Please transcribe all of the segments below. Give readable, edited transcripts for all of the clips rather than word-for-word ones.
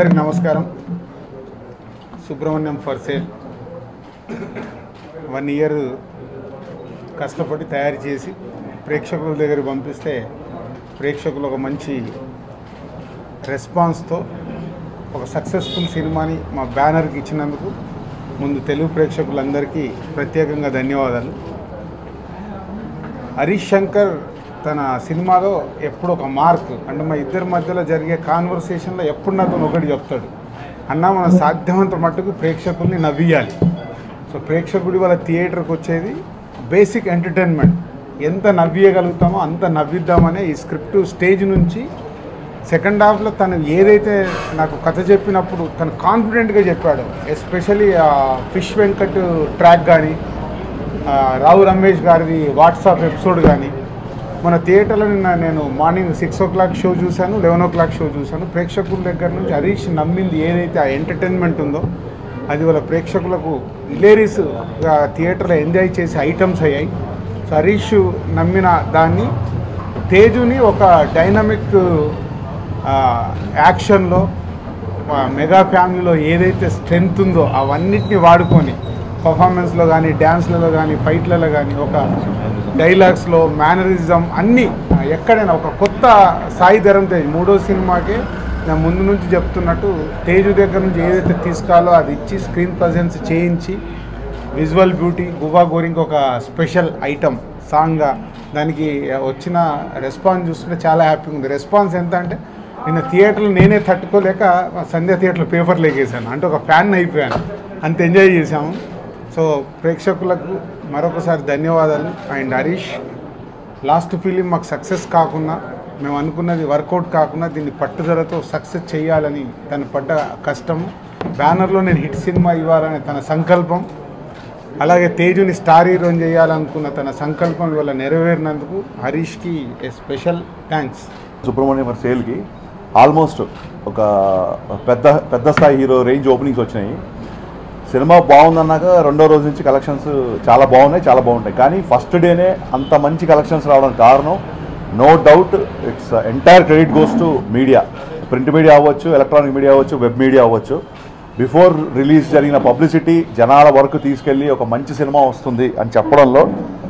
అందరికీ నమస్కారం. Subrahmanyam for sale 1 year కష్టపడి తయారు చేసి ప్రేక్షకుల దగ్గర పంపిస్తే ప్రేక్షకులు ఒక మంచి రెస్పాన్స్తో ఒక సక్సెస్ఫుల్ సినిమాని మా బ్యానర్కి ఇచ్చినందుకు ముందు తెలుగు ప్రేక్షకులందరికీ ప్రత్యేకంగా ధన్యవాదాలు. హరీష్ శంకర్ తన సినిమాలో ఎప్పుడు ఒక మార్క్ అంటే మా ఇద్దరి మధ్యలో జరిగే కాన్వర్సేషన్లో ఎప్పుడు నాతో ఒకటి చెప్తాడు, అన్న మన సాధ్యమంత మట్టుకు ప్రేక్షకుల్ని నవ్వియాలి. సో ప్రేక్షకుడి వాళ్ళ థియేటర్కి వచ్చేది బేసిక్ ఎంటర్టైన్మెంట్, ఎంత నవ్వియగలుగుతామో అంత నవ్విద్దామనే ఈ స్క్రిప్ట్ స్టేజ్ నుంచి సెకండ్ హాఫ్లో తను ఏదైతే నాకు కథ చెప్పినప్పుడు తను కాన్ఫిడెంట్గా చెప్పాడు. ఎస్పెషలీ ఫిష్ వెంకట్ ట్రాక్ కానీ రావు రమేష్ గారిది వాట్సాప్ ఎపిసోడ్ కానీ మన థియేటర్లో నేను మార్నింగ్ 6 o'clock షో చూశాను, 11 o'clock షో చూశాను. ప్రేక్షకుల దగ్గర నుంచి హరీష్ నమ్మింది ఏదైతే ఆ ఎంటర్టైన్మెంట్ ఉందో అది వాళ్ళ ప్రేక్షకులకు హిలేరియస్గా థియేటర్లో ఎంజాయ్ చేసే ఐటమ్స్ అయ్యాయి. సో హరీష్ నమ్మిన దాన్ని తేజుని ఒక డైనమిక్ యాక్షన్లో మెగా ఫ్యామిలీలో ఏదైతే స్ట్రెంగ్త్ ఉందో అవన్నిటిని వాడుకొని పర్ఫార్మెన్స్లో కానీ డ్యాన్స్లలో కానీ ఫైట్లలో కానీ ఒక డైలాగ్స్లో మేనరిజం అన్నీ ఎక్కడైనా ఒక కొత్త సాయి ధరం తేజ్ 3వ సినిమాకే నేను ముందు నుంచి చెప్తున్నట్టు తేజు దగ్గర నుంచి ఏదైతే తీసుకోవాలో అది ఇచ్చి స్క్రీన్ ప్రజెన్స్ చేయించి విజువల్ బ్యూటీ గువా గోరింగ్ ఒక స్పెషల్ ఐటమ్ సాంగ్గా దానికి వచ్చిన రెస్పాన్స్ చూస్తుంటే చాలా హ్యాపీగా ఉంది. రెస్పాన్స్ ఎంత అంటే నిన్న థియేటర్లో నేనే తట్టుకోలేక సంధ్య థియేటర్లో పేపర్లు ఎగేసాను, అంటే ఒక ఫ్యాన్ అయిపోయాను, అంత ఎంజాయ్ చేశాము. సో ప్రేక్షకులకు మరొకసారి ధన్యవాదాలు. అండ్ హరీష్ లాస్ట్ ఫిలిం మాకు సక్సెస్ కాకుండా మేము అనుకున్నది వర్కౌట్ కాకుండా దీన్ని పట్టుదలతో సక్సెస్ చేయాలని తను పడ్డ కష్టము, బ్యానర్లో నేను హిట్ సినిమా ఇవ్వాలని తన సంకల్పం, అలాగే తేజుని స్టార్ హీరోని చేయాలనుకున్న తన సంకల్పం ఇవాళ నెరవేరినందుకు హరీష్కి a special thanks. Subrahmanyam for సేల్కి ఆల్మోస్ట్ ఒక పెద్ద స్థాయి హీరో రేంజ్ ఓపెనింగ్స్ వచ్చినాయి. సినిమా బాగుందన్నాక రెండో రోజు నుంచి కలెక్షన్స్ చాలా బాగుంటాయి. కానీ ఫస్ట్ డేనే అంత మంచి కలెక్షన్స్ రావడానికి కారణం no doubt it's entire credit goes to media. Print media అవ్వచ్చు, ఎలక్ట్రానిక్ మీడియా అవ్వచ్చు, వెబ్ మీడియా అవ్వచ్చు. బిఫోర్ రిలీజ్ జరిగిన పబ్లిసిటీ జనాల వరకు తీసుకెళ్ళి ఒక మంచి సినిమా వస్తుంది అని చెప్పడంలో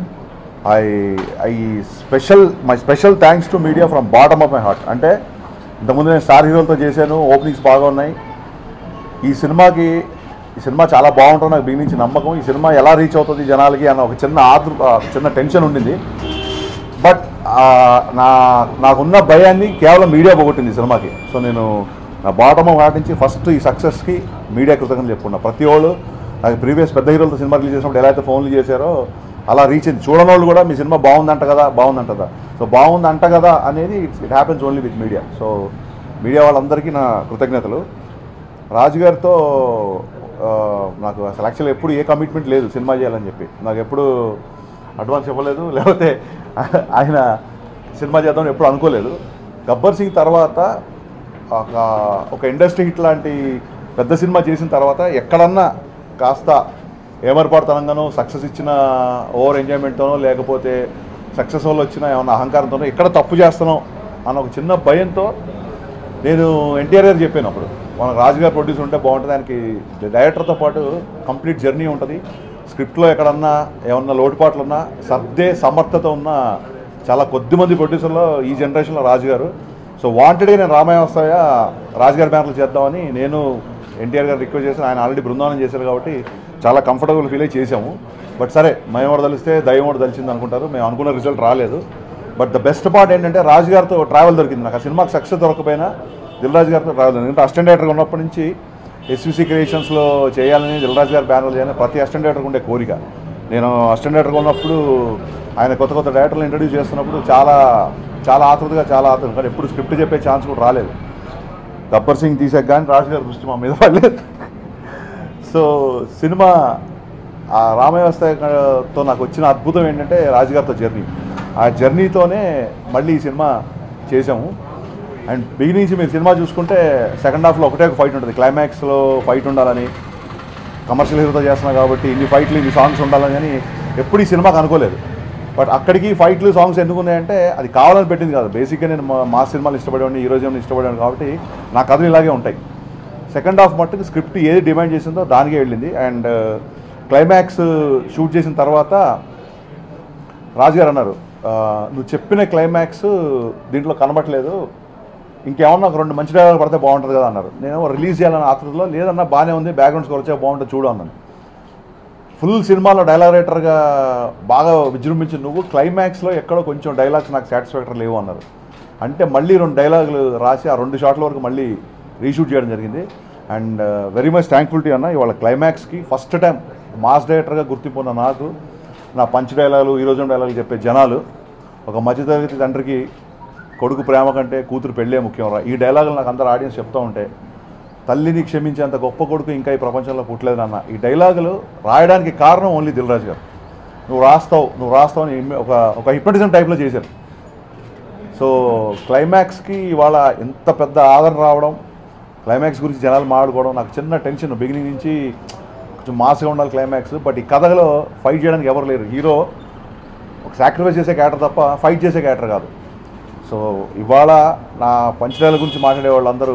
my special thanks to media from bottom of my heart. అంటే ఇంతకుముందు నేను స్టార్ హీరోలతో చేశాను, ఓపెనింగ్స్ బాగా ఉన్నాయి. ఈ సినిమా చాలా బాగుంటుంది, నాకు దీని నుంచి నమ్మకం. ఈ సినిమా ఎలా రీచ్ అవుతుంది జనాలకి అన్న ఒక చిన్న టెన్షన్ ఉండింది. బట్ నాకున్న భయాన్ని కేవలం మీడియా పోగొట్టింది ఈ సినిమాకి. సో నేను నా బాటమ్ ఆఫ్ హార్ట్ నుంచి ఫస్ట్ ఈ సక్సెస్కి మీడియా కృతజ్ఞతలు చెప్పుకున్నా. ప్రతి వాళ్ళు నాకు ప్రీవియస్ పెద్ద హీరోలతో సినిమా రిలీజ్ చేసినప్పుడు ఎలా అయితే ఫోన్లు చేశారో అలా రీచ్ అయింది. చూడని వాళ్ళు కూడా మీ సినిమా బాగుందంట కదా. సో బాగుందంట కదా అనేది it happens only with media. So media వాళ్ళందరికీ నా కృతజ్ఞతలు. రాజు గారితో నాకు అసలు యాక్చువల్గా ఎప్పుడు ఏ కమిట్మెంట్ లేదు సినిమా చేయాలని చెప్పి. నాకు ఎప్పుడు అడ్వాన్స్ ఇవ్వలేదు, లేకపోతే ఆయన సినిమా చేద్దామని ఎప్పుడు అనుకోలేదు. గబ్బర్ సింగ్ తర్వాత ఒక ఇండస్ట్రీ హిట్ లాంటి పెద్ద సినిమా చేసిన తర్వాత ఎక్కడన్నా కాస్త ఏమర్పాటుతనంగానో సక్సెస్ ఇచ్చిన ఓవర్ ఎంజాయ్మెంట్తోనో లేకపోతే సక్సెస్ వల్ల వచ్చిన ఏమన్నా అహంకారంతోనో ఎక్కడ తప్పు చేస్తానో అన్న ఒక చిన్న భయంతో నేను ఎన్టీఆర్ గారు చెప్పాను. అప్పుడు మనకు రాజుగారు ప్రొడ్యూస్ ఉంటే బాగుంటుంది, దానికి డైరెక్టర్తో పాటు కంప్లీట్ జర్నీ ఉంటుంది. స్క్రిప్ట్లో ఎక్కడన్నా ఏమన్నా లోటుపాట్లు ఉన్నా సర్దే సమర్థత ఉన్న చాలా కొద్దిమంది ప్రొడ్యూసర్లో ఈ జనరేషన్లో రాజుగారు. సో వాంటెడ్గా నేను రామాయణ వస్తాయ రాజుగారి బ్యానర్లు చేద్దామని నేను ఎన్టీఆర్ గారు రిక్వెస్ట్ చేశాను. ఆయన ఆల్రెడీ బృందావనం చేశారు కాబట్టి చాలా కంఫర్టబుల్ ఫీల్ అయ్యి చేసాము. బట్ సరే మేము తెలిస్తే దైవం తెలిసింది అనుకుంటారు, మేము అనుకున్న రిజల్ట్ రాలేదు. బట్ ద బెస్ట్ పార్ట్ ఏంటంటే రాజుగారితో ట్రావెల్ దొరికింది నాకు. ఆ సినిమాకి సక్సెస్ దొరకపోయినా దిల్రాజు గారితో ట్రావెల్ దొరికింది. అంటే అసిస్టెంట్ డైరెక్టర్గా ఉన్నప్పటి నుంచి ఎస్విసి క్రియేషన్స్లో చేయాలని దిల్రాజు గారి బ్యానర్లు చేయాలని ప్రతి అసిస్టెంట్ డైరెక్టర్గా ఉండే కోరిక. నేను అసిస్టెంట్ డైరెక్టర్గా ఉన్నప్పుడు ఆయన కొత్త డైరెక్టర్లు ఇంట్రడ్యూస్ చేస్తున్నప్పుడు చాలా ఆతృతగా కానీ ఎప్పుడు స్క్రిప్ట్ చెప్పే ఛాన్స్ కూడా రాలేదు. గబ్బర్ సింగ్ తీసాక కానీ రాజుగారి దృష్టి మా మీద పడలేదు. సో సినిమా ఆ రామవ్యవస్థతో నాకు వచ్చిన అద్భుతం ఏంటంటే రాజుగారితో జర్నీ. ఆ జర్నీతోనే మళ్ళీ ఈ సినిమా చేసాము. అండ్ బిగినింగ్ నుంచి మీరు సినిమా చూసుకుంటే సెకండ్ హాఫ్లో ఒకటే ఒక ఫైట్ ఉంటుంది. క్లైమాక్స్లో ఫైట్ ఉండాలని కమర్షియల్ హీరోతో చేస్తున్నాం కాబట్టి ఇన్ని ఫైట్లు ఇన్ని సాంగ్స్ ఉండాలని అని ఎప్పుడు ఈ సినిమాకి అనుకోలేదు. బట్ అక్కడికి ఫైట్లు సాంగ్స్ ఎందుకున్నాయంటే అది కావాలని పెట్టింది కాదు. బేసిక్గా నేను మా సినిమాలు ఇష్టపడేవాడిని, హీరోజం ఇష్టపడేవాడిని కాబట్టి నా కథలు ఇలాగే ఉంటాయి. సెకండ్ హాఫ్ మట్టుకు స్క్రిప్ట్ ఏది డిమాండ్ చేసిందో దానికే వెళ్ళింది. అండ్ క్లైమాక్స్ షూట్ చేసిన తర్వాత రాజు గారు అన్నారు, నువ్వు చెప్పిన క్లైమాక్స్ దీంట్లో కనబట్టలేదు, ఇంకేమన్నా ఒక 2 మంచి డైలాగ్ పడితే బాగుంటుంది కదా అన్నారు. నేను రిలీజ్ చేయాలని ఆతృతలో లేదన్నా బాగానే ఉంది, బ్యాక్గ్రౌండ్ స్కోర్ వచ్చే బాగుంటుంది చూడు అన్నాను. ఫుల్ సినిమాలో డైలాగ్ రైటర్గా బాగా విజృంభించి నువ్వు క్లైమాక్స్లో ఎక్కడో కొంచెం డైలాగ్స్ నాకు సాటిస్ఫాక్టరీ లేవు అన్నారు. అంటే మళ్ళీ 2 డైలాగులు రాసి ఆ 2 షాట్ల వరకు మళ్ళీ రీషూట్ చేయడం జరిగింది. అండ్ వెరీ మచ్ థ్యాంక్ఫుల్టీ అన్న. ఇవాళ క్లైమాక్స్కి ఫస్ట్ టైం మాస్ డైరెక్టర్గా గుర్తింపున్న నాకు నా పంచ్ డైలాగులు హీరోజం డైలాగులు చెప్పే జనాలు, ఒక మధ్యతరగతి తండ్రికి కొడుకు ప్రేమ కంటే కూతురు పెళ్ళే ముఖ్యం రా, ఈ డైలాగులు నాకు అందరు ఆడియన్స్ చెప్తూ ఉంటే తల్లిని క్షమించేంత గొప్ప కొడుకు ఇంకా ఈ ప్రపంచంలో పుట్టలేదు అన్న. ఈ డైలాగులు రాయడానికి కారణం ఓన్లీ దిల్ రాజు గారు. నువ్వు రాస్తావు అని ఒక హిప్నటిజం టైప్లో చేశారు. సో క్లైమాక్స్కి ఇవాళ ఎంత పెద్ద ఆదరణ రావడం, క్లైమాక్స్ గురించి జనాలు మాట్లాడుకోవడం, నాకు చిన్న టెన్షన్ బిగినింగ్ నుంచి కొంచెం మాస్గా ఉండాలి క్లైమాక్స్. బట్ ఈ కథలో ఫైట్ చేయడానికి ఎవరు లేరు. హీరో ఒక సాక్రిఫైస్ చేసే క్యారెక్టర్ తప్ప ఫైట్ చేసే క్యారెక్టర్ కాదు. సో ఇవాళ నా పంచడాల గురించి మాట్లాడే వాళ్ళందరూ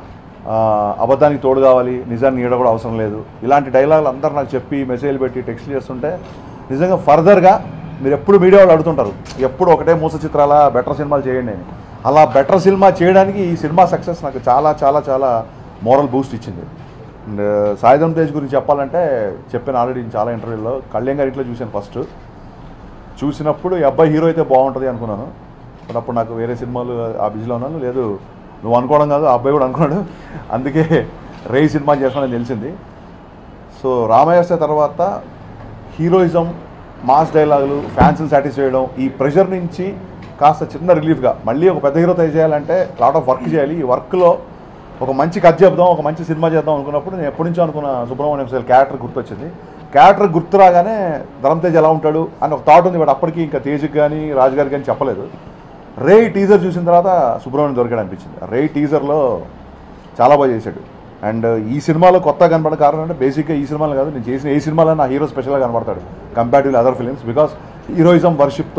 అబద్ధానికి తోడు కావాలి, నిజాన్ని నీడ కూడా అవసరం లేదు, ఇలాంటి డైలాగులు అందరూ నాకు చెప్పి మెసేజ్లు పెట్టి టెక్స్ట్లు చేస్తుంటే నిజంగా ఫర్దర్గా మీరు ఎప్పుడు మీడియా వాళ్ళు అడుగుతుంటారు ఎప్పుడు ఒకటే మూస చిత్రాల బెటర్ సినిమాలు చేయండి అని. అలా బెటర్ సినిమా చేయడానికి ఈ సినిమా సక్సెస్ నాకు చాలా చాలా చాలా మోరల్ బూస్ట్ ఇచ్చింది. అండ్ సాయిధరం తేజ్ గురించి చెప్పాలంటే చెప్పాను ఆల్రెడీ చాలా ఇంటర్వ్యూలో. కళ్యాణ్ గారి ఇంట్లో చూశాను ఫస్ట్. చూసినప్పుడు ఈ అబ్బాయి హీరో అయితే బాగుంటుంది అనుకున్నాను. బట్ అప్పుడు నాకు వేరే సినిమాలు ఆ బిజీలో ఉన్నాను. లేదు నువ్వు అనుకోవడం కాదు, ఆ అబ్బాయి కూడా అనుకున్నాడు. అందుకే రే సినిమా చేస్తానని తెలిసింది. సో రామయ్య తర్వాత హీరోయిజం, మాస్ డైలాగులు, ఫ్యాన్స్ని సాటిస్ఫై చేయడం, ఈ ప్రెషర్ నుంచి కాస్త చిన్న రిలీఫ్గా మళ్ళీ ఒక పెద్ద హీరో తయారు చేయాలంటే లాట్ ఆఫ్ వర్క్ చేయాలి. ఈ వర్క్లో ఒక మంచి కథ చెప్దాం, ఒక మంచి సినిమా చేద్దాం అనుకున్నప్పుడు నేను ఎప్పటి నుంచో అనుకున్న సుబ్రహ్మణ్యం సార్ క్యారెక్టర్ గుర్తొచ్చింది. క్యారెక్టర్ గుర్తు రాగానే ధరమ్ తేజ్ ఎలా ఉంటాడు అని ఒక థాట్ ఉంది. బట్ అప్పటికి ఇంకా తేజ్కి కానీ రాజు గారికి కానీ చెప్పలేదు. రే టీజర్ చూసిన తర్వాత సుబ్రహ్మణ్యం దొరికాడు అనిపించింది. రే టీజర్లో చాలా బాగా చేశాడు. అండ్ ఈ సినిమాలో కొత్తగా కనపడిన కారణం అంటే బేసిక్గా ఈ సినిమాలో కాదు, నేను చేసిన ఏ సినిమాలో నా హీరో స్పెషల్గా కనపడతాడు comparatively other films. Because heroism worship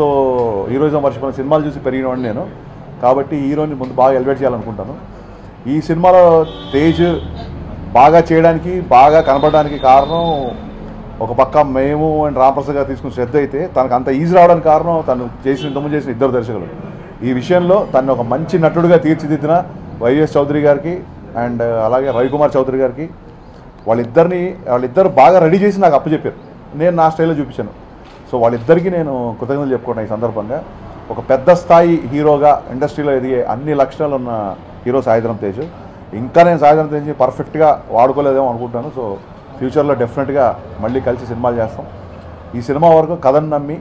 అనే సినిమాలు చూసి పెరిగినవాడిని నేను. కాబట్టి హీరోని ముందు బాగా ఎలివేట్ చేయాలనుకుంటాను. ఈ సినిమాలో తేజ్ బాగా చేయడానికి, బాగా కనపడడానికి కారణం ఒక పక్క మేము అండ్ రాంప్రసాద్ గారు తీసుకున్న శ్రద్ధ అయితే, తనకు అంత ఈజీ రావడానికి కారణం తను ఇంతకుముందు చేసిన 2 దర్శకులు. ఈ విషయంలో తను ఒక మంచి నటుడుగా తీర్చిదిద్దిన వైఎస్ చౌదరి గారికి అండ్ అలాగే రవికుమార్ చౌదరి గారికి, వాళ్ళిద్దరు బాగా రెడీ చేసి నాకు అప్పచెప్పారు. నేను నా స్టైల్లో చూపించాను. సో వాళ్ళిద్దరికీ నేను కృతజ్ఞతలు చెప్పుకుంటాను ఈ సందర్భంగా. ఒక పెద్ద స్థాయి హీరోగా ఇండస్ట్రీలో ఎదిగే అన్ని లక్షణాలు ఉన్న హీరో సాయిధరం తేజ్. ఇంకా నేను సాయిధరం తేజ్ పర్ఫెక్ట్గా వాడుకోలేదేమో అనుకుంటాను. సో ఫ్యూచర్లో డెఫినెట్గా మళ్ళీ కలిసి సినిమాలు చేస్తాం. ఈ సినిమా వరకు కథను నమ్మి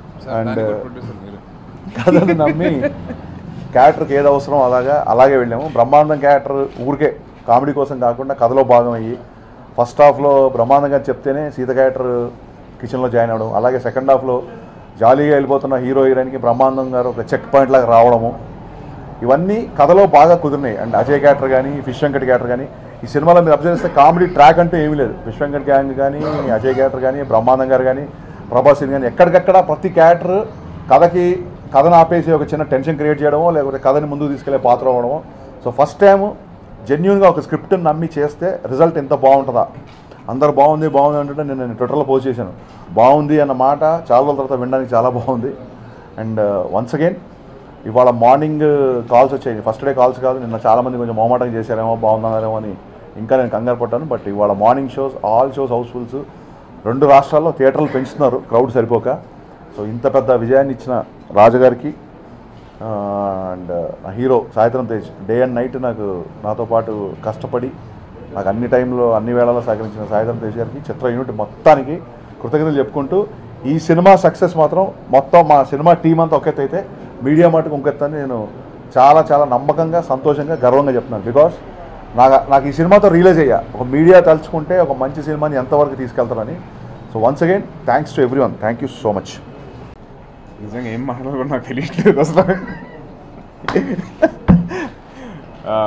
క్యారెక్టర్కి ఏది అవసరం అలాగే వెళ్ళాము. బ్రహ్మానందం క్యారెక్టర్ ఊరికే కామెడీ కోసం కాకుండా కథలో భాగం అయ్యి ఫస్ట్ హాఫ్లో బ్రహ్మానందంగా చెప్తేనే సీత క్యారెక్టర్ కిచెన్లో జాయిన్ అవ్వడం, అలాగే సెకండ్ హాఫ్లో జాలీగా వెళ్ళిపోతున్న హీరో హీరోయిన్కి బ్రహ్మానందం గారు ఒక చెక్ పాయింట్ లాగా రావడము, ఇవన్నీ కథలో బాగా కుదిరినాయి. అండ్ అజయ్ క్యారెక్టర్ కానీ ఫిష్ వెంకట్ క్యారెక్టర్ కానీ ఈ సినిమాలో మీరు అబ్జర్వ్ చేస్తే కామెడీ ట్రాక్ అంటూ ఏమీ లేదు. ఫిష్ వెంకట్ గ్యాంగ్ కానీ అజయ్ క్యారెక్టర్ కానీ బ్రహ్మానందం గారు కానీ ప్రభాస్ కానీ ఎక్కడికక్కడ ప్రతి క్యారెక్టర్ కథను ఆపేసి ఒక చిన్న టెన్షన్ క్రియేట్ చేయడమో లేకపోతే కథని ముందుకు తీసుకెళ్లే పాత్ర అవ్వడమో. సో ఫస్ట్ టైం జెన్యున్గా ఒక స్క్రిప్ట్ని నమ్మి చేస్తే రిజల్ట్ ఎంత బాగుంటుందా, అందరు బాగుంది అంటే నేను ట్విట్టర్లో పోస్ట్ చేశాను. బాగుంది అన్న మాట చాలా రోజుల తర్వాత వినడానికి చాలా బాగుంది. అండ్ వన్స్ అగైన్ ఇవాళ మార్నింగ్ కాల్స్ వచ్చాయి. ఫస్ట్ డే కాల్స్ కాదు, నిన్న చాలామంది కొంచెం మొహమాటం చేశారేమో బాగుందన్నారేమో అని ఇంకా నేను కంగారు పడ్డాను. బట్ ఇవాళ morning shows all shows housefulls. 2 రాష్ట్రాల్లో థియేటర్లు పెంచుతున్నారు క్రౌడ్ సరిపోక. సో ఇంత పెద్ద విజయాన్ని ఇచ్చిన రాజుగారికి and hero Saidharam Tej day and night నాతో పాటు కష్టపడి నాకు అన్ని టైంలో అన్ని వేళల్లో సహకరించిన సాయిధరం తేజ్ గారికి, చిత్ర యూనిట్ మొత్తానికి కృతజ్ఞతలు చెప్పుకుంటూ ఈ సినిమా సక్సెస్ మాత్రం మొత్తం మా సినిమా టీం అంతా ఒకెత్త అయితే మీడియా మటుకు ఇంకెత్తని నేను చాలా చాలా నమ్మకంగా సంతోషంగా గర్వంగా చెప్తున్నాను. బికాస్ నాకు ఈ సినిమాతో రియలైజ్ అయ్యా ఒక మీడియా తలుచుకుంటే ఒక మంచి సినిమాని ఎంతవరకు తీసుకెళ్తారని. So once again thanks to everyone. Thank you so much. నిజంగా ఏం మాట్లాడాలో నాకు తెలియట్లేదు అసలు.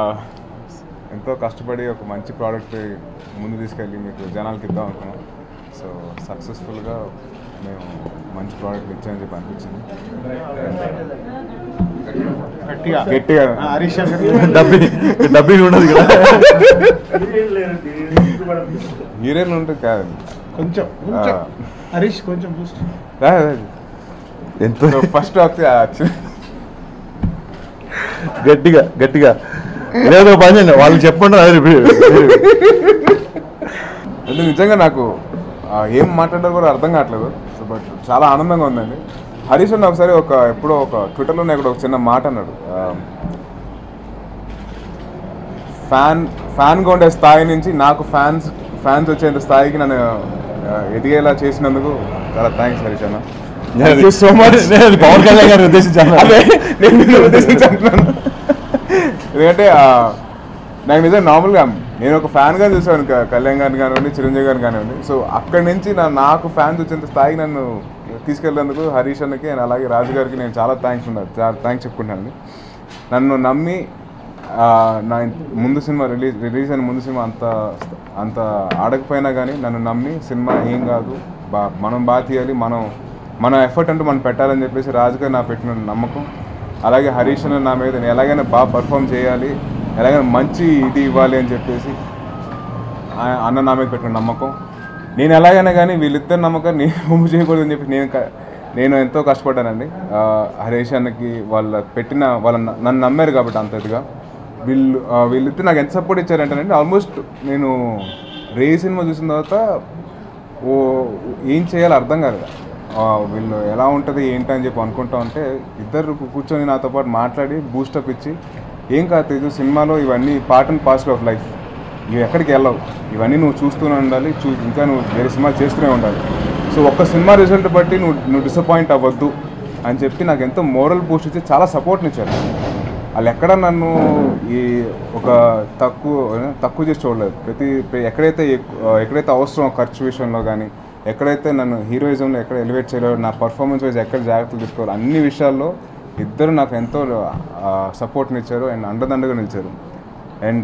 ఎంతో కష్టపడి ఒక మంచి ప్రోడక్ట్ ముందు తీసుకెళ్ళి మీకు జనాలకి ఇద్దాం అనుకున్నాం. సో సక్సెస్ఫుల్గా మేము మంచి ప్రోడక్ట్ ఇచ్చామని చెప్పి అనిపించింది. గట్టిగా హరీష్ డబ్బింగ్ ఉండదు కదా, హీరోయిన్లు ఉంటుంది కాదు కొంచెం హరీష్ కొంచెం బూస్ట్ ఎంతో ఫస్ట్ గట్టిగా లేదో పని చేయండి, వాళ్ళు చెప్పండి. అంటే నిజంగా నాకు ఏం మాట్లాడాలో కూడా అర్థం కావట్లేదు. సో బట్ చాలా ఆనందంగా ఉందండి. హరీష్ అన్న ఒకసారి ఎప్పుడో ట్విట్టర్లోనే ఒక చిన్న మాట అన్నాడు, ఫ్యాన్గా ఉండే స్థాయి నుంచి నాకు ఫ్యాన్స్ వచ్చేంత స్థాయికి నన్ను ఎదిగేలా చేసినందుకు చాలా థ్యాంక్స్ హరీష్ అన్న. Thank you so much. Pawan Kalyan garu ఉద్దేశించాను, ఉద్దేశించాను. ఎందుకంటే నాకు నిజంగా నార్మల్గా నేను ఒక ఫ్యాన్గా చూసాను కళ్యాణ్ గారిని కానివ్వండి, చిరంజీవి గారిని కానివ్వండి. సో అక్కడి నుంచి నాకు ఫ్యాన్స్ వచ్చేంత స్థాయికి నన్ను తీసుకెళ్ళేందుకు హరీష్ అన్నకి అండ్ అలాగే రాజు గారికి నేను చాలా థ్యాంక్స్ చెప్పుకుంటానండి. నన్ను నమ్మి నా ముందు సినిమా రిలీజ్ అయిన ముందు సినిమా అంత ఆడకపోయినా కానీ నన్ను నమ్మి సినిమా ఏం కాదు, మనం బాగా తీయాలి, మన ఎఫర్ట్ అంటూ మనం పెట్టాలని చెప్పేసి రాజు గారు నా పెట్టిన నమ్మకం, అలాగే హరీష్ అన్న నా మీద నేను ఎలాగైనా బాగా పర్ఫామ్ చేయాలి, ఎలాగైనా మంచి ఇది ఇవ్వాలి అని చెప్పేసి అన్న నా మీద పెట్టిన నమ్మకం, నేను ఎలాగైనా కానీ వీళ్ళిద్దరు నమ్మకం నేను హోమ్ చేయకూడదని చెప్పి నేను ఎంతో కష్టపడ్డానండి. హరీష్ అన్నకి వాళ్ళ నన్ను నమ్మారు కాబట్టి అంత ఇదిగా వీళ్ళిద్దరు నాకు ఎంత సపోర్ట్ ఇచ్చారంటేనండి, ఆల్మోస్ట్ నేను రే సినిమా చూసిన తర్వాత ఏం చేయాలో అర్థం కాదు, వీళ్ళు ఎలా ఉంటుంది ఏంటి అని చెప్పి అనుకుంటా ఉంటే ఇద్దరు కూర్చొని నాతో పాటు మాట్లాడి బూస్టప్ ఇచ్చి, ఏం కాదు ఇది సినిమాలో ఇవన్నీ part and parcel of life, ఇవి ఎక్కడికి వెళ్ళవు, ఇవన్నీ నువ్వు చూస్తూనే ఉండాలి, ఇంకా నువ్వు వేరే సినిమా చేస్తూనే ఉండాలి. సో ఒక్క సినిమా రిజల్ట్ బట్టి నువ్వు డిసప్పాయింట్ అవ్వద్దు అని చెప్పి నాకు ఎంతో మోరల్ బూస్ట్ ఇచ్చి చాలా సపోర్ట్ని ఇచ్చారు. వాళ్ళు ఎక్కడ నన్ను ఒక తక్కువ చేసి చూడలేదు. ఎక్కడైతే అవసరం ఖర్చు విషయంలో కానీ, ఎక్కడైతే నన్ను హీరోయిజంలో ఎక్కడ ఎలివేట్ చేయలేదు, నా పర్ఫార్మెన్స్ వైజ్ ఎక్కడ జాగ్రత్తలు తీసుకోవాలి, అన్ని విషయాల్లో ఇద్దరు నాకు ఎంతో సపోర్ట్ని ఇచ్చారు అండ్ అండదండగా నిలిచారు. అండ్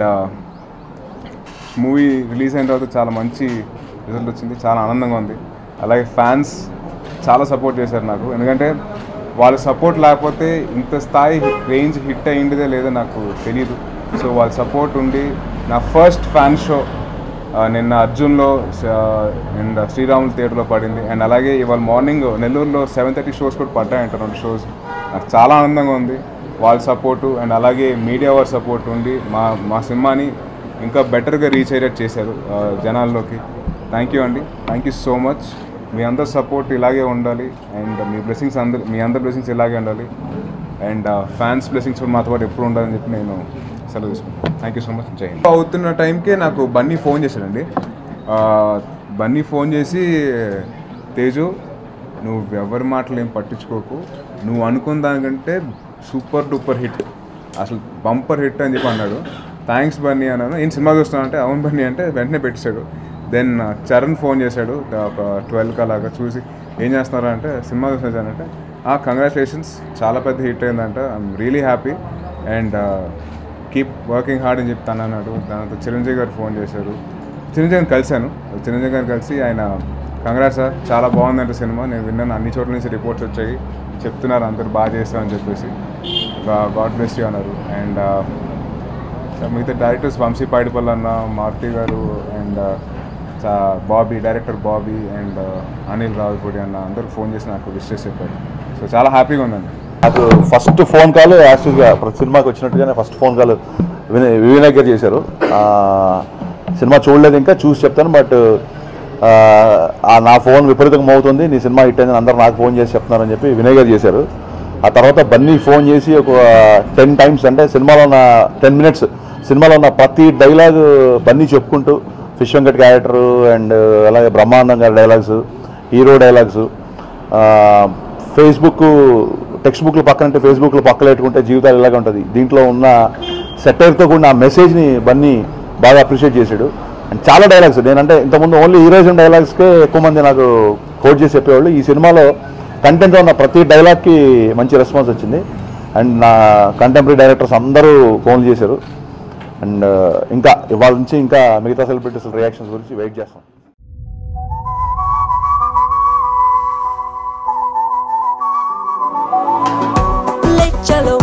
మూవీ రిలీజ్ అయిన తర్వాత చాలా మంచి రిజల్ట్ వచ్చింది, చాలా ఆనందంగా ఉంది. అలాగే ఫ్యాన్స్ చాలా సపోర్ట్ చేశారు నాకు, ఎందుకంటే వాళ్ళ సపోర్ట్ లేకపోతే ఇంత స్థాయి రేంజ్ హిట్ అయ్యిందే లేదో నాకు తెలియదు. సో వాళ్ళ సపోర్ట్ ఉండి నా ఫస్ట్ ఫ్యాన్ షో నిన్న అర్జున్లో అండ్ శ్రీరాములు థియేటర్లో పడింది. అండ్ అలాగే ఇవాళ మార్నింగ్ నెల్లూరులో 7:30 షోస్ కూడా పడ్డాయంట, 2 షోస్. నాకు చాలా ఆనందంగా ఉంది వాళ్ళ సపోర్టు అండ్ అలాగే మీడియా వారి సపోర్ట్ ఉండి మా సినిమాని ఇంకా బెటర్గా రీచ్ అయ్యేట్ చేశారు జనాల్లోకి. థ్యాంక్ యూ అండి, థ్యాంక్ యూ సో మచ్. మీ అందరి సపోర్ట్ ఇలాగే ఉండాలి అండ్ మీ అందరి బ్లెస్సింగ్స్ ఇలాగే ఉండాలి అండ్ ఫ్యాన్స్ బ్లెస్సింగ్స్ కూడా మాతో పాటు ఎప్పుడు ఉండాలని చెప్పి నేను సెలవు తీసుకుంటాను. Thank you so much. Jai Hind. అవుతున్న టైంకే నాకు బన్నీ ఫోన్ చేశాడండి. బన్నీ ఫోన్ చేసి, తేజు నువ్వు ఎవరి మాటలు ఏం పట్టించుకోకు, నువ్వు అనుకున్న దానికంటే సూపర్ డూపర్ హిట్, అసలు బంపర్ హిట్ అని చెప్పి అన్నాడు. థ్యాంక్స్ బన్నీ అన్నాను. ఏం సినిమా చూస్తున్నానంటే అవును బన్నీ అంటే వెంటనే పెట్టేశాడు. దెన్ చరణ్ ఫోన్ చేశాడు ఒక 12 అలాగా, చూసి ఏం చేస్తున్నారా అంటే సినిమా చూసానంటే కంగ్రాచులేషన్స్, చాలా పెద్ద హిట్ అయిందంట, I'm really happy and keep working hard అని చెప్తాను అన్నాడు. దాంతో చిరంజీవి గారు ఫోన్ చేశారు, చిరంజీవి గారిని కలిశాను. చిరంజీవి గారిని కలిసి ఆయన కంగ్రాట్స్ సార్, చాలా బాగుందంటే సినిమా, నేను విన్నాను, అన్ని చోట్ల నుంచి రిపోర్ట్స్ వచ్చాయి, చెప్తున్నారు అందరు బాగా చేస్తామని చెప్పేసి, గాడ్ బ్లెస్ యూ అన్నారు. అండ్ మిగతా డైరెక్టర్స్ వంశీ పాడిపల్లి అన్న, Maruthi garu and director Bobby and Anil Ravipudi అన్న అందరూ ఫోన్ చేసి నాకు విష్ చేసి చెప్పారు. సో చాలా హ్యాపీగా ఉందండి. నాకు ఫస్ట్ ఫోన్ కాల్ యాక్చువల్గా ప్రతి సినిమాకి వచ్చినట్టుగానే first phone call Vinayak garu చేశారు. సినిమా చూడలేదు, ఇంకా చూసి చెప్తాను. బట్ నా ఫోన్ విపరీతంగా మోగుతుంది, నీ సినిమా హిట్ అయిందని అందరూ నాకు ఫోన్ చేసి చెప్తున్నారని చెప్పి వినయ్ గారు చేశారు. ఆ తర్వాత బన్నీ ఫోన్ చేసి ఒక 10 times, అంటే సినిమాలో ఉన్న 10 minutes సినిమాలో ఉన్న ప్రతి డైలాగ్ బన్నీ చెప్పుకుంటూ, ఫిష్ వెంకట్ క్యారెక్టరు అండ్ అలాగే Brahmanandam garu dialogues, hero dialogues, Facebook text బుక్లు పక్కనంటే ఫేస్బుక్లో పక్కన పెట్టుకుంటే జీవితాలు ఇలాగే ఉంటుంది, దీంట్లో ఉన్న సెటైర్తో కూడిన ఆ మెసేజ్ని బన్నీ బాగా అప్రిషియేట్ చేశాడు. అండ్ చాలా డైలాగ్స్, నేనంటే ఇంతకుముందు ఓన్లీ హీరోయిజం డైలాగ్స్కే ఎక్కువ మంది నాకు కోట్ చేసి చెప్పేవాళ్ళు. ఈ సినిమాలో కంటెంట్లో ఉన్న ప్రతి డైలాగ్కి మంచి రెస్పాన్స్ వచ్చింది. అండ్ నా కంటెంపరీ డైరెక్టర్స్ అందరూ ఫోన్లు చేశారు. అండ్ ఇంకా ఇవాళ నుంచి ఇంకా మిగతా సెలబ్రిటీస్ రియాక్షన్స్ గురించి వెయిట్ చేస్తాం. చలో